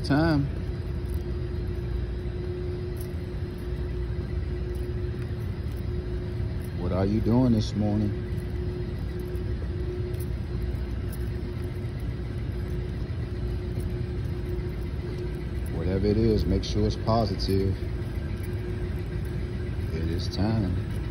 time. What are you doing this morning? Whatever it is, make sure it's positive. It is time.